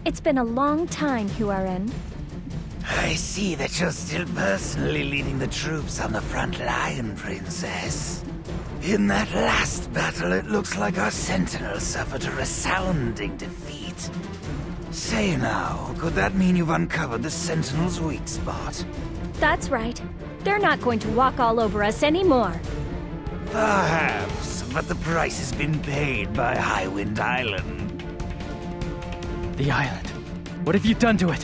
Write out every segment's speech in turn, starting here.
It's been a long time, Huaren. I see that you're still personally leading the troops on the front line, Princess. In that last battle, it looks like our Sentinels suffered a resounding defeat. Say now, could that mean you've uncovered the Sentinels' weak spot? That's right. They're not going to walk all over us anymore. Perhaps, but the price has been paid by Highwind Island. The island. What have you done to it?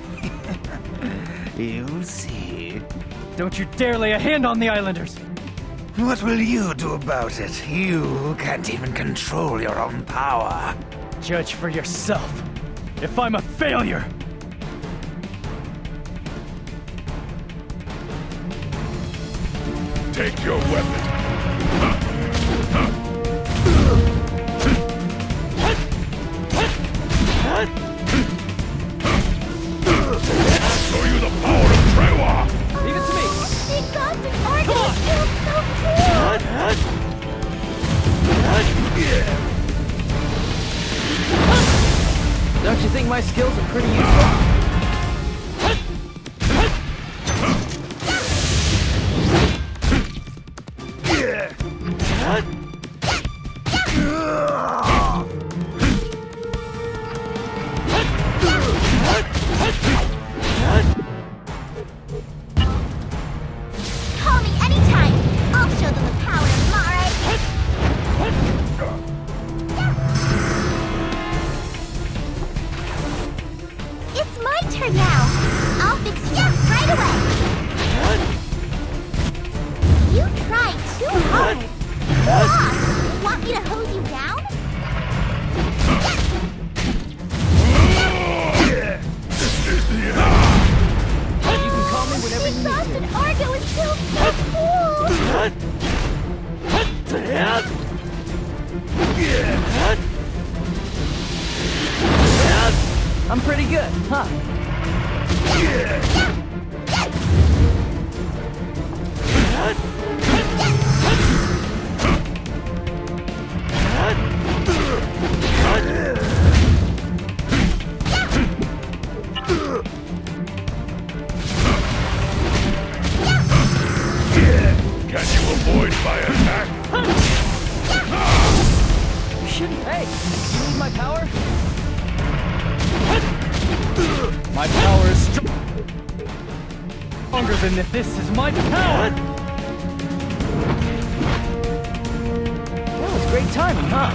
You'll see. Don't you dare lay a hand on the islanders! What will you do about it? You who can't even control your own power. Judge for yourself. If I'm a failure! Take your weapon. Show you the power of Trewa! Leave it to me! The exhausted Argus feels so cool! Don't you think my skills are pretty useful? Call me anytime! I'll show them the power of Mare! It's my turn now! I'll fix you right away! You tried too hard! Boss, want me to hose you down? You can call me whenever you need Exhausted to. Argo is still so cool! I'm pretty good, huh? Can you avoid my attack? You shouldn't. Hey, you need my power? My power is stronger than this. This is my power! That was great timing, huh?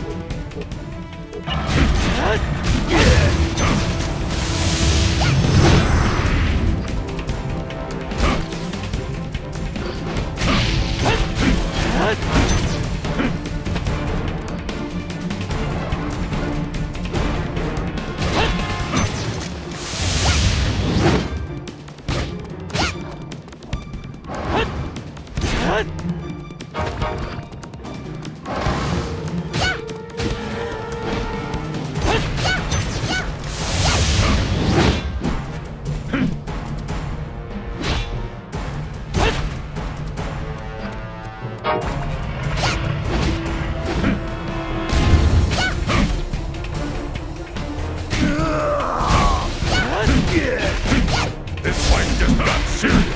This fight just got serious.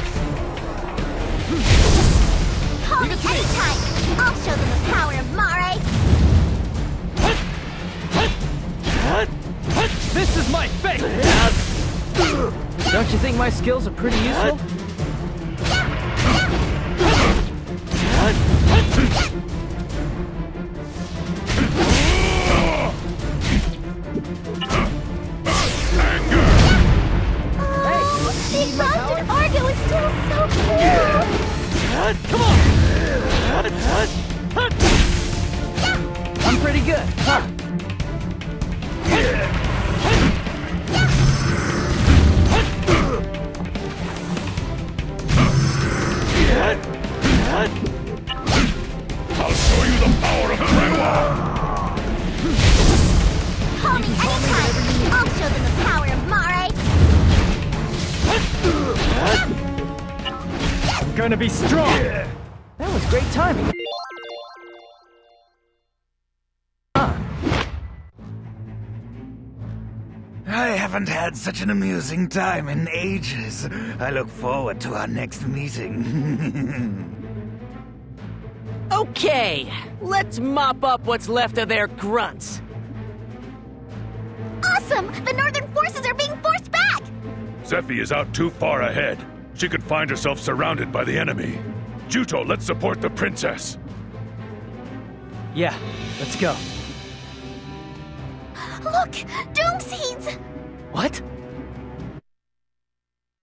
Call me anytime! I'll show them the power of Mare! This is my fate! Don't you think my skills are pretty useful? The exhausted Argo is still so cool! Come on! I'm pretty good, huh? I'll show you the power of Trewa! Call me anytime! I'll show them the power of Mare! I'm gonna be strong! That was great timing. I haven't had such an amusing time in ages. I look forward to our next meeting. Okay, let's mop up what's left of their grunts. Awesome! The Northern forces are being forced back! Zephy is out too far ahead. She could find herself surrounded by the enemy. Juto, let's support the princess. Yeah, let's go. Look! Doom seeds! What?